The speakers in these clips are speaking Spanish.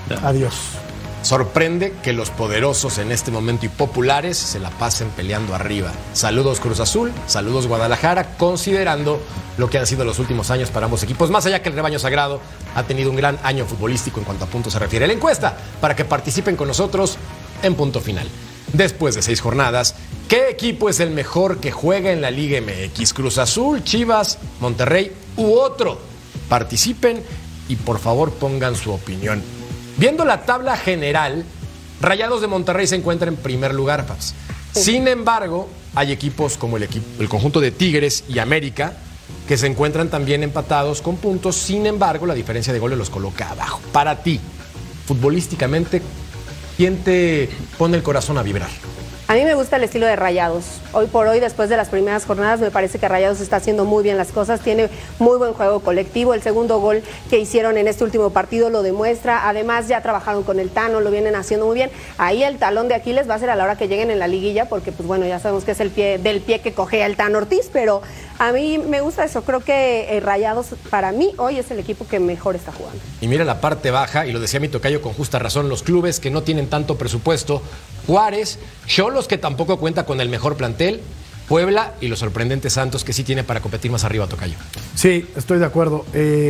Adiós. Sorprende que los poderosos en este momento y populares se la pasen peleando arriba. Saludos Cruz Azul, saludos Guadalajara, considerando lo que han sido los últimos años para ambos equipos. Más allá que el rebaño sagrado ha tenido un gran año futbolístico en cuanto a puntos se refiere. La encuesta para que participen con nosotros en Punto Final. Después de 6 jornadas, ¿qué equipo es el mejor que juega en la Liga MX? ¿Cruz Azul, Chivas, Monterrey u otro? Participen y por favor pongan su opinión. Viendo la tabla general, Rayados de Monterrey se encuentra en primer lugar, Fabs. Sin embargo, hay equipos como el conjunto de Tigres y América que se encuentran también empatados con puntos. Sin embargo, la diferencia de goles los coloca abajo. Para ti, futbolísticamente, ¿quién te pone el corazón a vibrar? A mí me gusta el estilo de Rayados. Hoy por hoy, después de las primeras jornadas, me parece que Rayados está haciendo muy bien las cosas. Tiene muy buen juego colectivo. El segundo gol que hicieron en este último partido lo demuestra. Además, ya trabajaron con el Tano, lo vienen haciendo muy bien. Ahí el talón de Aquiles va a ser a la hora que lleguen en la liguilla, porque pues bueno, ya sabemos que es el pie que cojea el Tano Ortiz, pero a mí me gusta eso. Creo que Rayados, para mí, hoy es el equipo que mejor está jugando. Y mira la parte baja, y lo decía mi tocayo con justa razón, los clubes que no tienen tanto presupuesto, Juárez, Xolos, que tampoco cuenta con el mejor plantel, Puebla y los sorprendentes Santos, que sí tiene para competir más arriba, tocayo. Sí, estoy de acuerdo.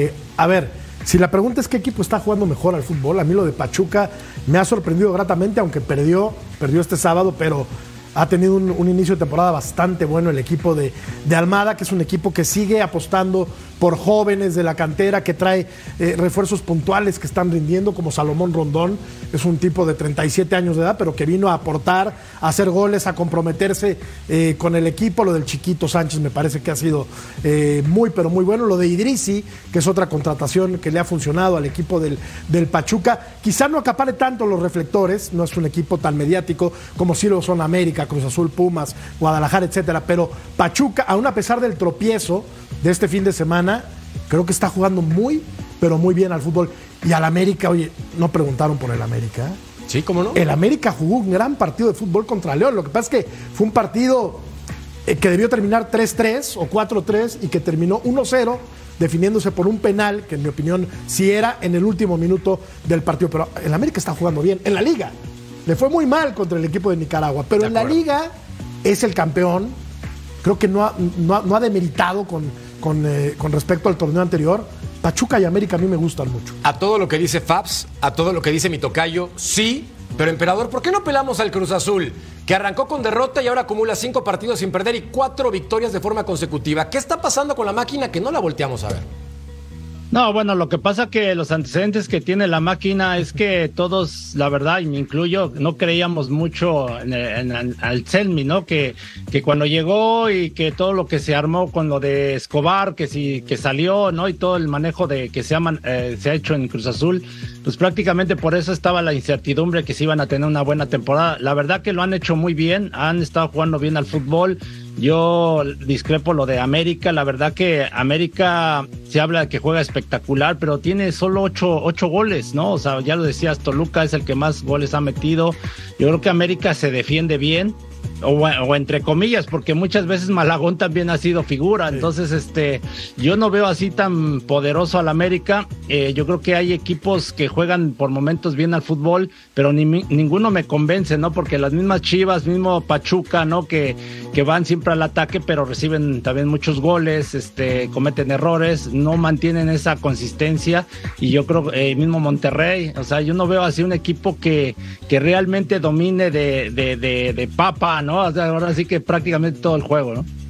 A ver, si la pregunta es qué equipo está jugando mejor al fútbol, a mí lo de Pachuca me ha sorprendido gratamente, aunque perdió este sábado, pero ha tenido un inicio de temporada bastante bueno el equipo de Almada, que es un equipo que sigue apostando por jóvenes de la cantera, que trae refuerzos puntuales que están rindiendo, como Salomón Rondón. Es un tipo de 37 años de edad, pero que vino a aportar, a hacer goles, a comprometerse con el equipo. Lo del Chiquito Sánchez me parece que ha sido muy, pero muy bueno. Lo de Idrissi, que es otra contratación que le ha funcionado al equipo del Pachuca. Quizá no acapare tanto los reflectores, no es un equipo tan mediático como sí lo son América, Cruz Azul, Pumas, Guadalajara, etcétera. Pero Pachuca, aún a pesar del tropiezo de este fin de semana, creo que está jugando muy, pero muy bien al fútbol. Y al América, oye, ¿no preguntaron por el América? Sí, ¿cómo no? El América jugó un gran partido de fútbol contra León. Lo que pasa es que fue un partido que debió terminar 3-3 o 4-3 y que terminó 1-0, definiéndose por un penal, que en mi opinión sí era en el último minuto del partido. Pero el América está jugando bien. En la Liga le fue muy mal contra el equipo de Nicaragua, pero en la Liga es el campeón. Creo que no ha demeritado con respecto al torneo anterior. Pachuca y América a mí me gustan mucho. A todo lo que dice Fabs, a todo lo que dice mi tocayo, sí, pero emperador, ¿por qué no pelamos al Cruz Azul? Que arrancó con derrota y ahora acumula 5 partidos sin perder y 4 victorias de forma consecutiva. ¿Qué está pasando con la máquina que no la volteamos a ver? No, bueno, lo que pasa que los antecedentes que tiene la máquina es que todos, la verdad, y me incluyo, no creíamos mucho al Selmi, ¿no? Que cuando llegó y que todo lo que se armó con lo de Escobar, que salió, ¿no? Y todo el manejo que se ha hecho en Cruz Azul, pues prácticamente por eso estaba la incertidumbre que se iban a tener una buena temporada. La verdad que lo han hecho muy bien, han estado jugando bien al fútbol. Yo discrepo lo de América. La verdad que América se habla de que juega espectacular, pero tiene solo 8 goles, ¿no? O sea, ya lo decías, Toluca es el que más goles ha metido. Yo creo que América se defiende bien, o entre comillas, porque muchas veces Malagón también ha sido figura. Entonces, yo no veo así tan poderoso al América. Yo creo que hay equipos que juegan por momentos bien al fútbol, pero ninguno me convence, ¿no? Porque las mismas Chivas, mismo Pachuca, ¿no? Que van siempre al ataque, pero reciben también muchos goles, cometen errores, no mantienen esa consistencia. Y yo creo mismo Monterrey, o sea, yo no veo así un equipo que realmente domine de papa, ¿no? O sea, ahora sí que prácticamente todo el juego, ¿no?